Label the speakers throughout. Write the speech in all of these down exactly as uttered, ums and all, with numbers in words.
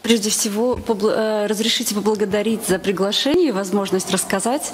Speaker 1: Прежде всего, разрешите поблагодарить за приглашение и возможность рассказать.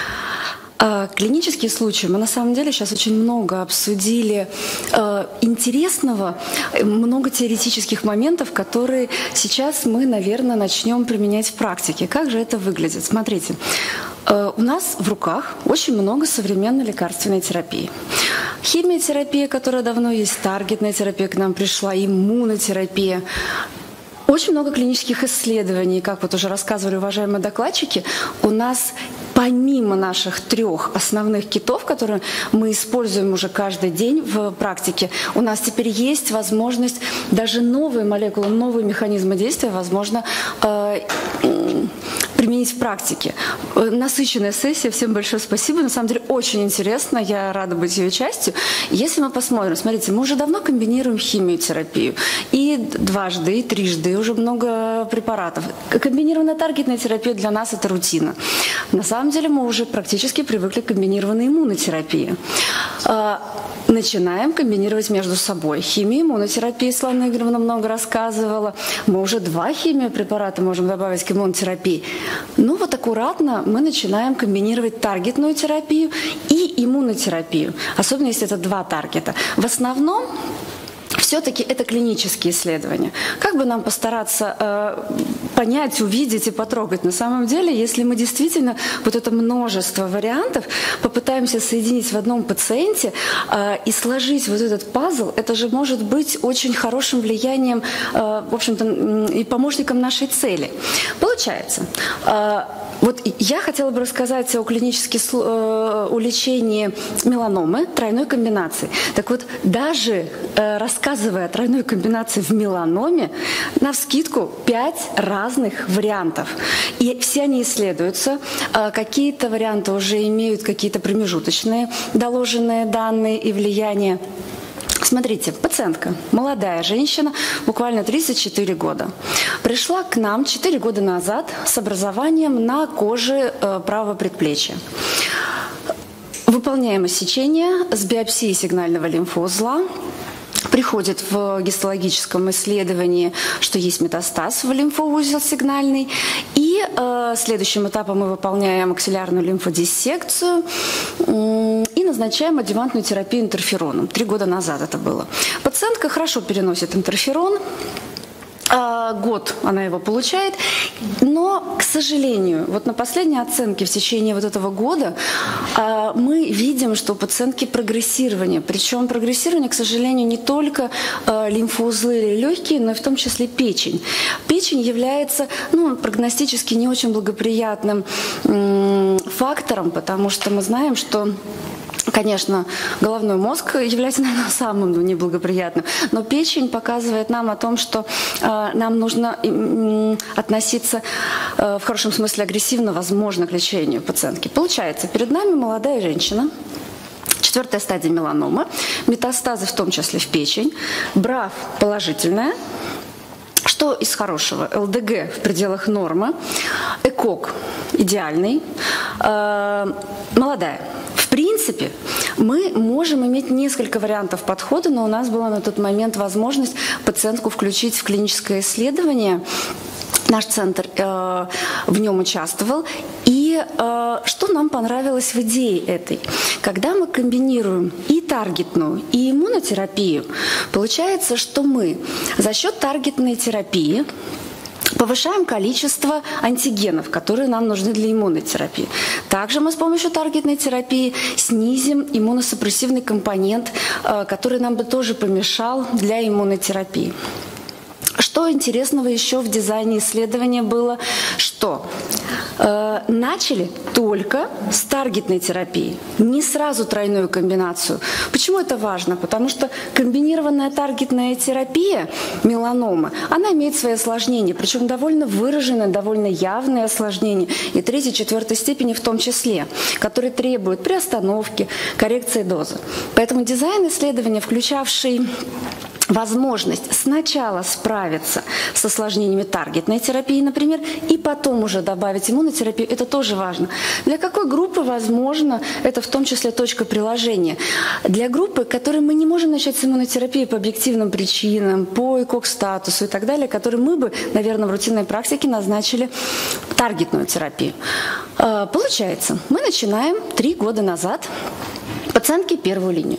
Speaker 1: Клинические случаи мы на самом деле сейчас очень много обсудили э, интересного, много теоретических моментов, которые сейчас мы, наверное, начнем применять в практике. Как же это выглядит? Смотрите, э, у нас в руках очень много современной лекарственной терапии. Химиотерапия, которая давно есть, таргетная терапия к нам пришла, иммунотерапия. Очень много клинических исследований, как вот уже рассказывали уважаемые докладчики, у нас помимо наших трех основных китов, которые мы используем уже каждый день в практике, у нас теперь есть возможность даже новые молекулы, новые механизмы действия, возможно, э, применить в практике. Насыщенная сессия, всем большое спасибо. На самом деле очень интересно, я рада быть ее частью. Если мы посмотрим, смотрите, мы уже давно комбинируем химиотерапию. И дважды, и трижды, и уже много препаратов. Комбинированная таргетная терапия для нас это рутина. На самом деле мы уже практически привыкли к комбинированной иммунотерапии. Начинаем комбинировать между собой. Химия, иммунотерапия, Светлана Игоревна много рассказывала. Мы уже два химиопрепарата можем добавить к иммунотерапии. Ну вот аккуратно мы начинаем комбинировать таргетную терапию и иммунотерапию. Особенно если это два таргета. В основном все-таки это клинические исследования. Как бы нам постараться э, понять, увидеть и потрогать? На самом деле, если мы действительно вот это множество вариантов попытаемся соединить в одном пациенте э, и сложить вот этот пазл, это же может быть очень хорошим влиянием, э, в общем-то, и помощником нашей цели. Получается, э, вот я хотела бы рассказать о клиническом э, о лечении меланомы тройной комбинации. Так вот, даже э, рассказывая о тройной комбинации в меланоме, навскидку пять разных вариантов. И все они исследуются. Э, какие-то варианты уже имеют какие-то промежуточные доложенные данные и влияния. Смотрите, пациентка, молодая женщина, буквально тридцать четыре года. Пришла к нам четыре года назад с образованием на коже э, правого предплечья. Выполняем сечение с биопсией сигнального лимфоузла. Приходит в гистологическом исследовании, что есть метастаз в лимфоузел сигнальный. И э, следующим этапом мы выполняем аксиллярную лимфодиссекцию э, и назначаем адъювантную терапию интерфероном. Три года назад это было. Пациентка хорошо переносит интерферон. Год она его получает, но, к сожалению, вот на последней оценке в течение вот этого года мы видим, что у пациентки прогрессирование, причем прогрессирование, к сожалению, не только лимфоузлы или легкие, но и в том числе печень. Печень является, ну, прогностически не очень благоприятным фактором, потому что мы знаем, что конечно, головной мозг является, наверное, самым неблагоприятным, но печень показывает нам о том, что э, нам нужно э, относиться э, в хорошем смысле агрессивно, возможно, к лечению пациентки. Получается, перед нами молодая женщина, четвертая стадия меланомы, метастазы в том числе в печень, БРАФ положительная. Что из хорошего? ЛДГ в пределах нормы, ЭКОГ идеальный, э, молодая. В принципе, мы можем иметь несколько вариантов подхода, но у нас была на тот момент возможность пациентку включить в клиническое исследование. Наш центр э, в нем участвовал. И э, что нам понравилось в идее этой? Когда мы комбинируем и таргетную, и иммунотерапию, получается, что мы за счет таргетной терапии повышаем количество антигенов, которые нам нужны для иммунотерапии. Также мы с помощью таргетной терапии снизим иммуносупрессивный компонент, который нам бы тоже помешал для иммунотерапии. Что интересного еще в дизайне исследования было, что э, начали только с таргетной терапии, не сразу тройную комбинацию. Почему это важно? Потому что комбинированная таргетная терапия меланомы, она имеет свои осложнения, причем довольно выраженные, довольно явные осложнения, и третьей, четвертой степени в том числе, которые требуют приостановки, коррекции дозы. Поэтому дизайн исследования, включавший возможность сначала справиться с осложнениями таргетной терапии, например, и потом уже добавить иммунотерапию. Это тоже важно. Для какой группы, возможно, это в том числе точка приложения? Для группы, которой мы не можем начать с иммунотерапии по объективным причинам, по ЭКОГ-статусу и так далее, которые мы бы, наверное, в рутинной практике назначили таргетную терапию. Получается, мы начинаем три года назад пациентки первую линию.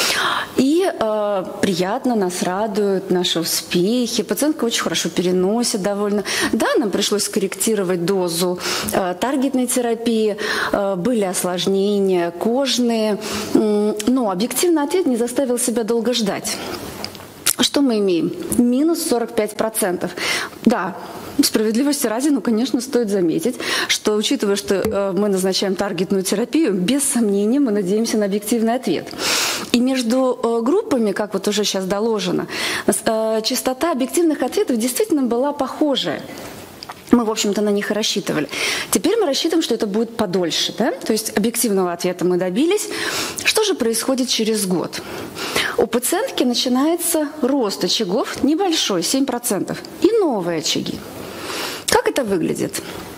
Speaker 1: И э, приятно, нас радуют наши успехи. Пациентка очень хорошо переносит довольно. Да, нам пришлось скорректировать дозу э, таргетной терапии, э, были осложнения кожные, э, но объективный ответ не заставил себя долго ждать. Что мы имеем? Минус сорок пять процентов. Да, справедливости ради, ну, конечно, стоит заметить, что, учитывая, что э, мы назначаем таргетную терапию, без сомнения мы надеемся на объективный ответ. И между э, группами, как вот уже сейчас доложено, э, частота объективных ответов действительно была похожая. Мы, в общем-то, на них и рассчитывали. Теперь мы рассчитываем, что это будет подольше. Да? То есть объективного ответа мы добились. Что же происходит через год? У пациентки начинается рост очагов небольшой, семь процентов, и новые очаги. Как это выглядит?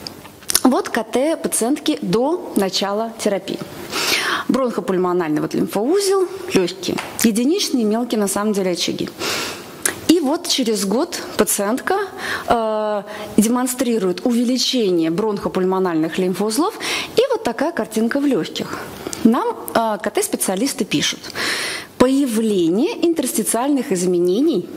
Speaker 1: Вот КТ пациентки до начала терапии. Бронхопульмональный вот лимфоузел, легкие, единичные, мелкие на самом деле очаги. И вот через год пациентка э, демонстрирует увеличение бронхопульмональных лимфоузлов, и вот такая картинка в легких. Нам э, КТ-специалисты пишут: появление интерстициальных изменений,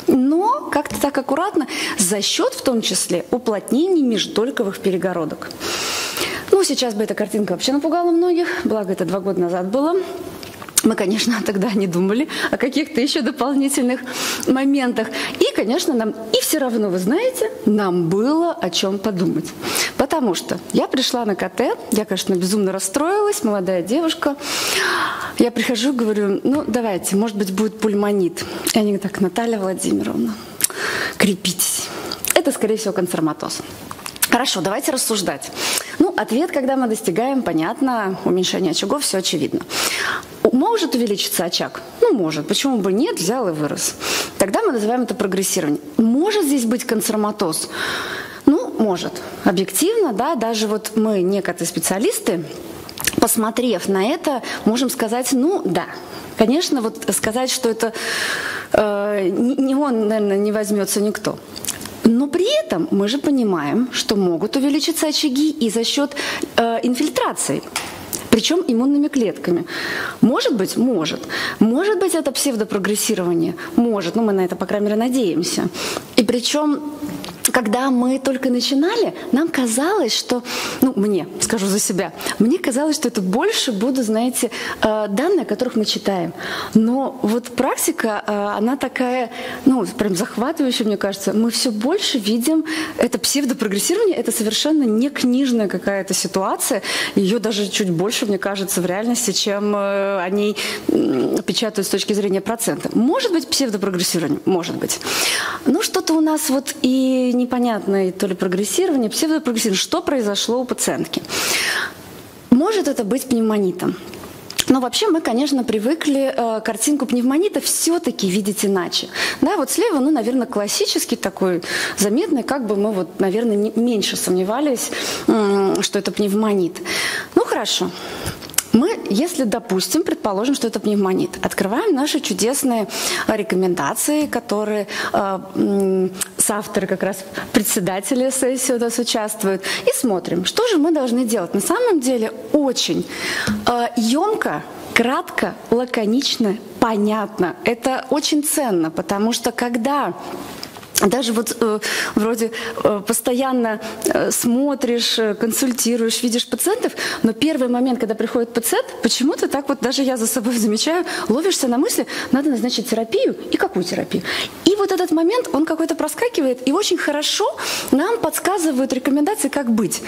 Speaker 1: но как-то так аккуратно, за счет в том числе уплотнений междольковых перегородок. Ну, сейчас бы эта картинка вообще напугала многих, благо это два года назад было. Мы, конечно, тогда не думали о каких-то еще дополнительных моментах. И, конечно, нам и все равно, вы знаете, нам было о чем подумать. Потому что я пришла на КТ, я, конечно, безумно расстроилась, молодая девушка. Я прихожу, говорю: ну, давайте, может быть, будет пульмонит. И они так: Наталья Владимировна, крепитесь. Это, скорее всего, канцероматоз. Хорошо, давайте рассуждать. Ну, ответ, когда мы достигаем, понятно, уменьшение очагов, все очевидно. Может увеличиться очаг? Ну, может. Почему бы нет? Взял и вырос. Тогда мы называем это прогрессирование. Может здесь быть канцероматоз? Ну, может. Объективно, да, даже вот мы, некоторые специалисты, посмотрев на это, можем сказать: ну, да. Конечно, вот сказать, что это э, не он, наверное, не возьмется никто. Но при этом мы же понимаем, что могут увеличиться очаги и за счет э, инфильтрации, причем иммунными клетками. Может быть? Может. Может быть, это псевдопрогрессирование? Может. Ну, мы на это, по крайней мере, надеемся. И причем, когда мы только начинали, нам казалось, что, ну, мне, скажу за себя, мне казалось, что это больше будут, знаете, данные, о которых мы читаем. Но вот практика, она такая, ну, прям захватывающая, мне кажется. Мы все больше видим это псевдопрогрессирование, это совершенно не книжная какая-то ситуация. Ее даже чуть больше, мне кажется, в реальности, чем о ней печатают с точки зрения процента. Может быть, псевдопрогрессирование? Может быть. Ну, что-то у нас вот и непонятное то ли прогрессирование, псевдопрогрессирование. Что произошло у пациентки? Может это быть пневмонитом. Но вообще мы, конечно, привыкли э, картинку пневмонита все-таки видеть иначе. Да, вот слева, ну, наверное, классический такой, заметный, как бы мы вот, наверное, не, меньше сомневались, э, что это пневмонит. Ну, хорошо. Мы, если допустим, предположим, что это пневмонит, открываем наши чудесные рекомендации, которые э, соавторы, как раз председатели сессии у нас участвуют, и смотрим, что же мы должны делать. На самом деле очень э, емко, кратко, лаконично, понятно. Это очень ценно, потому что когда... Даже вот э, вроде э, постоянно э, смотришь, э, консультируешь, видишь пациентов, но первый момент, когда приходит пациент, почему-то так вот даже я за собой замечаю, ловишься на мысли: надо назначить терапию, и какую терапию. И вот этот момент, он какой-то проскакивает, и очень хорошо нам подсказывают рекомендации, как быть.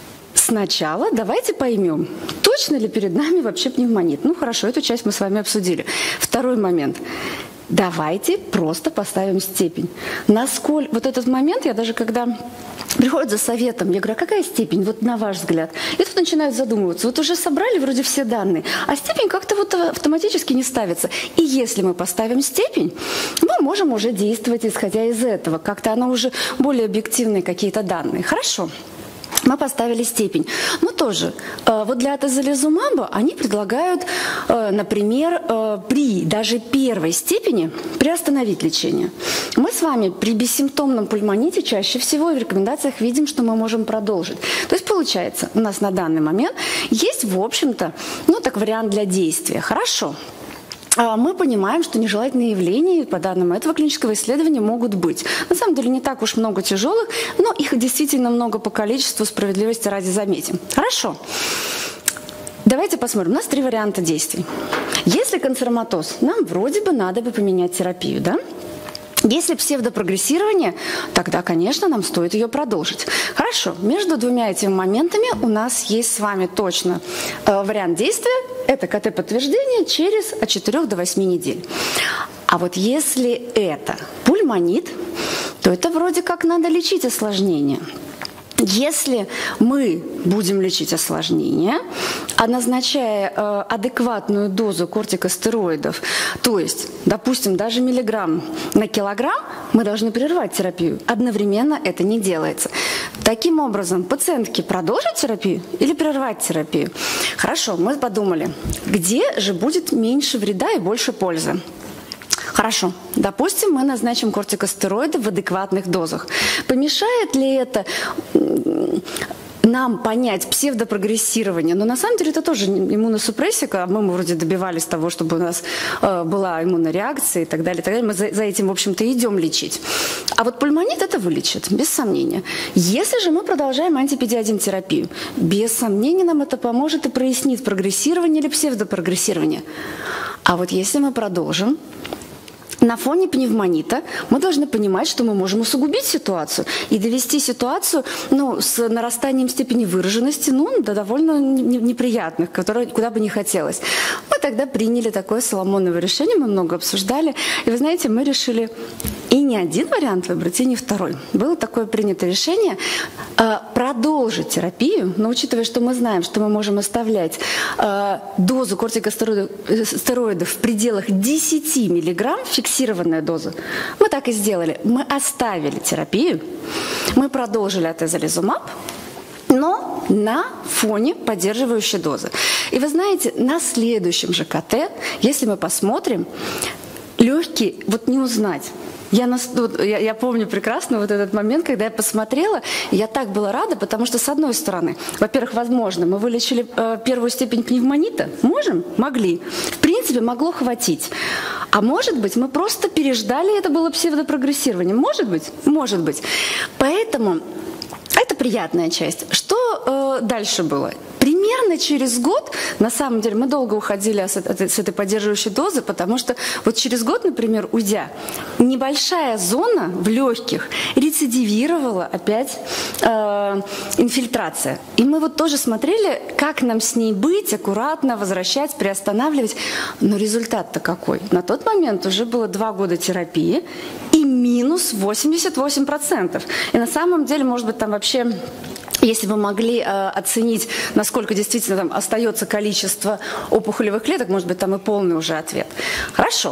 Speaker 1: Сначала давайте поймем, точно ли перед нами вообще пневмонит. Ну хорошо, эту часть мы с вами обсудили. Второй момент. давайте просто поставим степень. Насколько... Вот этот момент, я даже когда приходят за советом, я говорю, а какая степень, вот на ваш взгляд? И тут начинают задумываться. Вот уже собрали вроде все данные, а степень как-то вот автоматически не ставится. И если мы поставим степень, мы можем уже действовать, исходя из этого. Как-то она уже более объективные какие-то данные. Хорошо. Мы поставили степень. Но тоже, вот для атезолизумаба они предлагают, например, при даже первой степени приостановить лечение. Мы с вами при бессимптомном пульмоните чаще всего в рекомендациях видим, что мы можем продолжить. То есть получается, у нас на данный момент есть, в общем-то, ну так вариант для действия. Хорошо. Мы понимаем, что нежелательные явления, по данным этого клинического исследования, могут быть. На самом деле не так уж много тяжелых, но их действительно много по количеству, справедливости ради заметим. Хорошо. Давайте посмотрим. У нас три варианта действий. Если канцероматоз, нам вроде бы надо бы поменять терапию, да? Если псевдопрогрессирование, тогда, конечно, нам стоит ее продолжить. Хорошо, между двумя этими моментами у нас есть с вами точно э, вариант действия. Это КТ-подтверждение через от четырёх до восьми недель. А вот если это пульмонит, то это вроде как надо лечить осложнение. Если мы будем лечить осложнения, а назначая э, адекватную дозу кортикостероидов, то есть, допустим, даже миллиграмм на килограмм, мы должны прервать терапию. Одновременно это не делается. Таким образом, пациентки продолжат терапию или прервать терапию? Хорошо, мы подумали, где же будет меньше вреда и больше пользы? Хорошо, допустим, мы назначим кортикостероиды в адекватных дозах. Помешает ли это нам понять псевдопрогрессирование? Но на самом деле это тоже иммуносупрессика. Мы, мы вроде добивались того, чтобы у нас э, была иммунореакция и так далее. И так далее. Мы за, за этим, в общем-то, идем лечить. А вот пульмонит это вылечит, без сомнения. Если же мы продолжаем анти-пи ди один терапию, без сомнения нам это поможет и прояснит, прогрессирование или псевдопрогрессирование. А вот если мы продолжим, на фоне пневмонита мы должны понимать, что мы можем усугубить ситуацию и довести ситуацию, ну, с нарастанием степени выраженности, ну, до довольно неприятных, которые, куда бы не хотелось. Мы тогда приняли такое соломоново решение, мы много обсуждали, и вы знаете, мы решили и не один вариант выбрать, и не второй. Было такое принято решение э, продолжить терапию, но учитывая, что мы знаем, что мы можем оставлять э, дозу кортикостероидов в пределах десяти миллиграмм, фиксированная доза, мы так и сделали. Мы оставили терапию, мы продолжили атезолизумаб, но на фоне поддерживающей дозы. И вы знаете, на следующем же КТ, если мы посмотрим, легкие, вот не узнать. Я, нас, вот, я, я помню прекрасно вот этот момент, когда я посмотрела, я так была рада, потому что, с одной стороны, во-первых, возможно, мы вылечили э, первую степень пневмонита, можем? Могли. В принципе, могло хватить. А может быть, мы просто переждали, это было псевдопрогрессирование. Может быть? Может быть. Поэтому это приятная часть. Что э, дальше было? Примерно через год, на самом деле, мы долго уходили с этой, с этой поддерживающей дозы, потому что вот через год, например, уйдя, небольшая зона в легких рецидивировала опять э, инфильтрация. И мы вот тоже смотрели, как нам с ней быть, аккуратно возвращать, приостанавливать. Но результат-то какой? На тот момент уже было два года терапии и минус восемьдесят восемь процентов. И на самом деле, может быть, там вообще... Если бы могли э, оценить, насколько действительно там остается количество опухолевых клеток, может быть, там и полный уже ответ. Хорошо.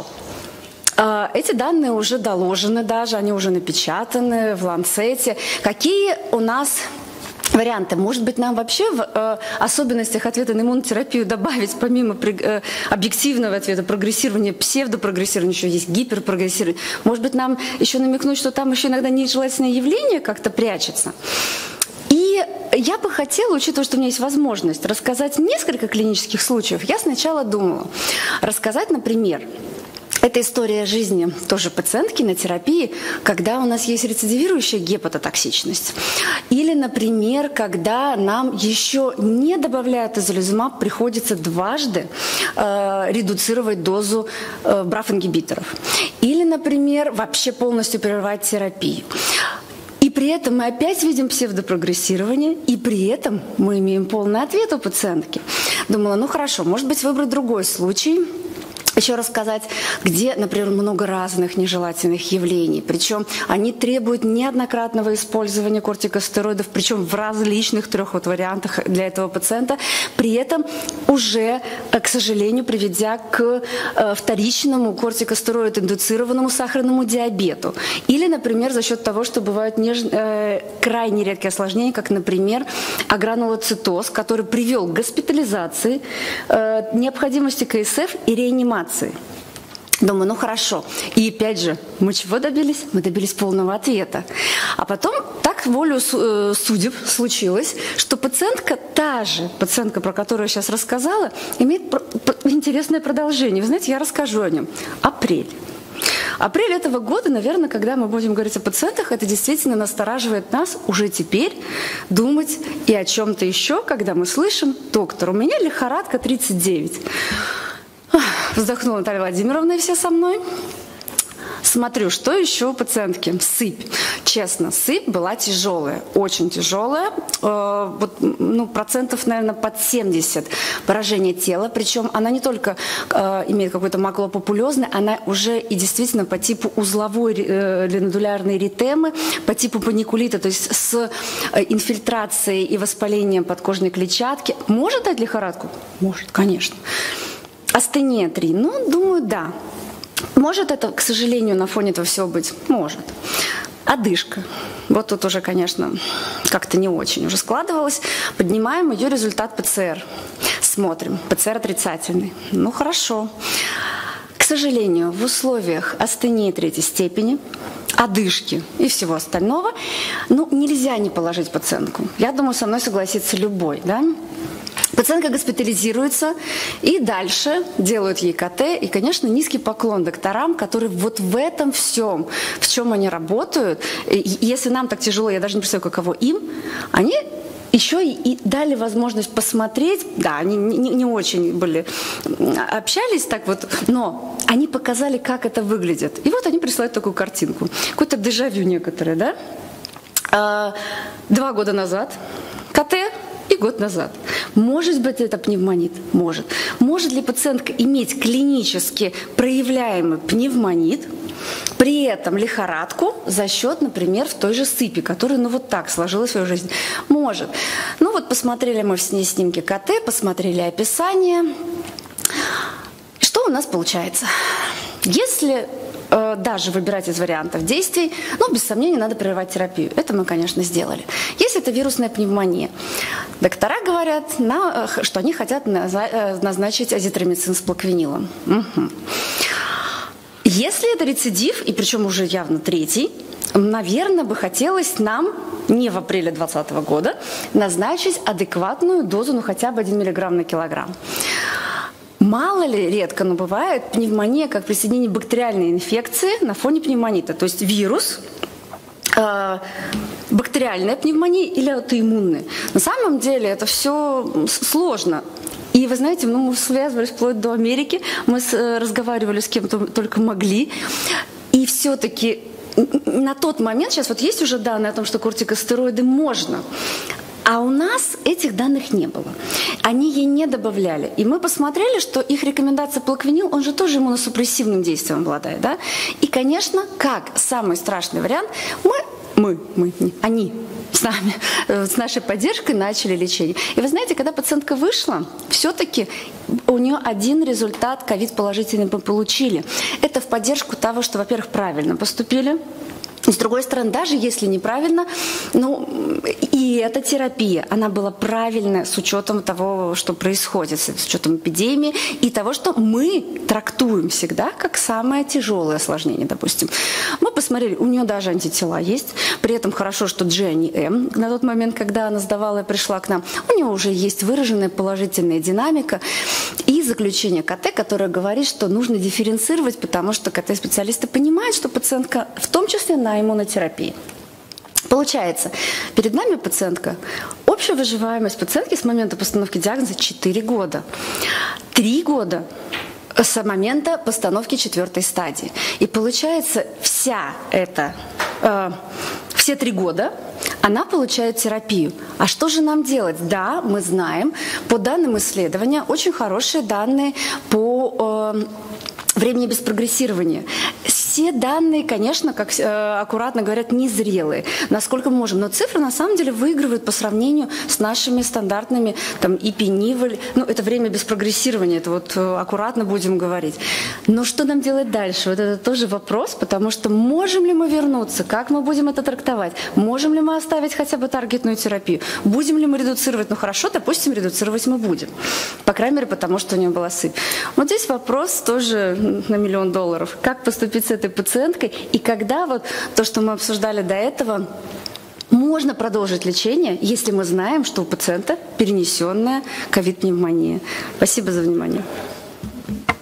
Speaker 1: Э, эти данные уже доложены даже, они уже напечатаны в Ланцете. Какие у нас варианты? Может быть, нам вообще в э, особенностях ответа на иммунотерапию добавить, помимо э, объективного ответа, прогрессирования, псевдопрогрессирования, еще есть гиперпрогрессирование. Может быть, нам еще намекнуть, что там еще иногда нежелательное явление как-то прячется. И я бы хотела, учитывая, что у меня есть возможность рассказать несколько клинических случаев, я сначала думала рассказать, например, это история жизни тоже пациентки на терапии, когда у нас есть рецидивирующая гепатотоксичность. Или, например, когда нам еще не добавляя атезолизумаб, приходится дважды э, редуцировать дозу э, браф-ингибиторов. Или, например, вообще полностью прервать терапию. И при этом мы опять видим псевдопрогрессирование, и при этом мы имеем полный ответ у пациентки. Думала, ну хорошо, может быть, выбрать другой случай. еще рассказать, где, например, много разных нежелательных явлений. Причем они требуют неоднократного использования кортикостероидов, причем в различных трех вот вариантах для этого пациента. При этом уже, к сожалению, приведя к вторичному кортикостероид-индуцированному сахарному диабету. Или, например, за счет того, что бывают неж... крайне редкие осложнения, как, например, агранулоцитоз, который привел к госпитализации, необходимости ка эс эф и реанимации. Думаю, ну хорошо. И опять же, мы чего добились? Мы добились полного ответа. А потом так волю судеб случилось, что пациентка, та же пациентка, про которую я сейчас рассказала, имеет интересное продолжение. Вы знаете, я расскажу о нем. Апрель. Апрель этого года, наверное, когда мы будем говорить о пациентах, это действительно настораживает нас уже теперь думать и о чем-то еще, когда мы слышим: доктор, у меня лихорадка тридцать девять. Вздохнула Наталья Владимировна, и все со мной. Смотрю, что еще у пациентки? Сыпь. Честно, сыпь была тяжелая, очень тяжелая. Э, вот, ну, процентов, наверное, под семьдесят поражения тела. Причем она не только э, имеет какой-то маклопапулезный, она уже и действительно по типу узловой э, ленодулярной эритемы, по типу паникулита, то есть с э, инфильтрацией и воспалением подкожной клетчатки. Может дать лихорадку? Может, конечно. Астения три. Ну, думаю, да. Может это, к сожалению, на фоне этого всего быть? Может. Одышка. Вот тут уже, конечно, как-то не очень уже складывалось. Поднимаем ее результат пэ цэ эр. Смотрим. пэ цэ эр отрицательный. Ну, хорошо. К сожалению, в условиях астении третьей степени, одышки и всего остального, ну, нельзя не положить пациентку. Я думаю, со мной согласится любой, да? Пациентка госпитализируется, и дальше делают ей ка тэ. И, конечно, низкий поклон докторам, которые вот в этом всем, в чем они работают. И если нам так тяжело, я даже не представляю, каково им, они еще и, и дали возможность посмотреть. Да, они не, не очень были, общались так вот, но они показали, как это выглядит. И вот они присылают такую картинку. Какое-то дежавю некоторое, да? А, два года назад ка тэ и год назад. Может быть, это пневмонит? Может. Может ли пациентка иметь клинически проявляемый пневмонит, при этом лихорадку за счет, например, в той же сыпи, которая, ну, вот так сложилась в свою жизнь? Может. Ну, вот посмотрели мы с ней снимки ка тэ, посмотрели описание. Что у нас получается? Если даже выбирать из вариантов действий, ну, без сомнения, надо прерывать терапию. Это мы, конечно, сделали. Если это вирусная пневмония, доктора говорят, что они хотят назначить азитромицин с плаквенилом. Угу. Если это рецидив, и причем уже явно третий, наверное, бы хотелось нам не в апреле двадцатого года назначить адекватную дозу, ну, хотя бы один миллиграмм на килограмм. Мало ли, редко, но бывает пневмония как присоединение бактериальной инфекции на фоне пневмонита. То есть вирус, э, бактериальная пневмония или аутоиммунная. На самом деле это все сложно. И вы знаете, ну, мы связывались вплоть до Америки, мы с, разговаривали с кем только могли. И все-таки на тот момент, сейчас вот есть уже данные о том, что кортикостероиды можно. А у нас этих данных не было. Они ей не добавляли. И мы посмотрели, что их рекомендация плаквенил, он же тоже иммуносупрессивным действием обладает. Да? И, конечно, как самый страшный вариант, мы, мы, мы не, они с нами, с нашей поддержкой начали лечение. И вы знаете, когда пациентка вышла, все-таки у нее один результат ковид-положительный мы получили. Это в поддержку того, что, во-первых, правильно поступили. С другой стороны, даже если неправильно, ну, и эта терапия, она была правильная с учетом того, что происходит, с учетом эпидемии и того, что мы трактуем всегда как самое тяжелое осложнение, допустим. Мы посмотрели, у нее даже антитела есть, при этом хорошо, что джи, а не М. На тот момент, когда она сдавала и пришла к нам, у нее уже есть выраженная положительная динамика и заключение ка тэ, которое говорит, что нужно дифференцировать, потому что ка тэ-специалисты понимают, что пациентка в том числе на иммунотерапии. Получается, перед нами пациентка, общая выживаемость пациентки с момента постановки диагноза четыре года. три года с момента постановки четвертой стадии. И получается, вся эта, э, все три года она получает терапию. А что же нам делать? Да, мы знаем, по данным исследования, очень хорошие данные по... Э, Времени без прогрессирования. Все данные, конечно, как э, аккуратно говорят, незрелые, насколько мы можем. Но цифры на самом деле выигрывают по сравнению с нашими стандартными там, и пи нивель. Ну, это время без прогрессирования, это вот э, аккуратно будем говорить. Но что нам делать дальше? Вот это тоже вопрос, потому что можем ли мы вернуться, как мы будем это трактовать, можем ли мы оставить хотя бы таргетную терапию, будем ли мы редуцировать, ну хорошо, допустим, редуцировать мы будем, по крайней мере, потому что у нее была сыпь. Вот здесь вопрос тоже на миллион долларов. Как поступить с этой пациенткой и когда вот то, что мы обсуждали до этого, можно продолжить лечение, если мы знаем, что у пациента перенесенная ковид-пневмония. Спасибо за внимание.